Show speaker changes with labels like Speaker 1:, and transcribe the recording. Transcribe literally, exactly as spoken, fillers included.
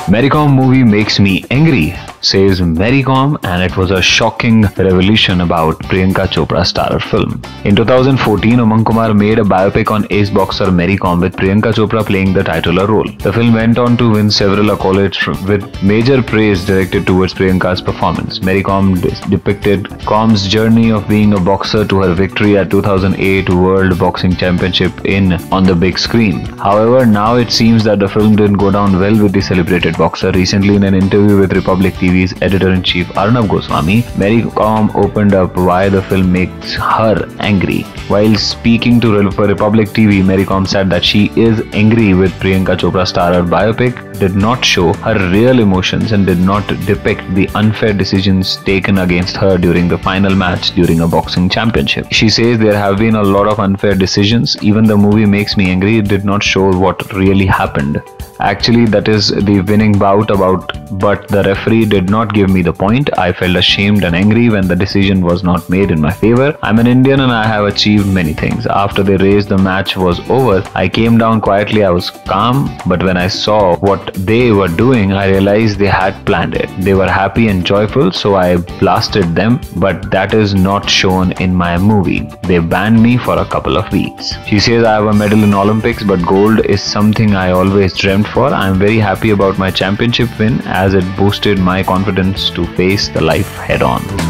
Speaker 1: Mary Kom movie makes me angry, says Mary Kom, and it was a shocking revelation about Priyanka Chopra starrer film. In two thousand fourteen, Umang Kumar made a biopic on ace boxer Mary Kom with Priyanka Chopra playing the titular role. The film went on to win several accolades with major praise directed towards Priyanka's performance. Mary Kom depicted Koms' journey of being a boxer to her victory at two thousand eight World Boxing Championship in on the big screen. However, now it seems that the film didn't go down well with the celebrated boxer. Recently, in an interview with Republic T V's editor-in-chief Arnab Goswami, Mary Kom opened up why the film makes her angry. While speaking to Republic T V, Mary Kom said that she is angry with Priyanka Chopra starrer biopic did not show her real emotions and did not depict the unfair decisions taken against her during the final match during a boxing championship. She says there have been a lot of unfair decisions. Even the movie makes me angry. It did not show what really happened. Actually, that is the winning bout about, but the referee did not give me the point. I felt ashamed and angry when the decision was not made in my favor. I'm an Indian and I have achieved many things. After they raised the match was over, I came down quietly. I was calm, but when I saw what they were doing, I realized they had planned it. They were happy and joyful, so I blasted them, but that is not shown in my movie. They banned me for a couple of weeks. She says, I have a medal in Olympics, but gold is something I always dreamt for. I am very happy about my championship win as it boosted my confidence to face the life head on.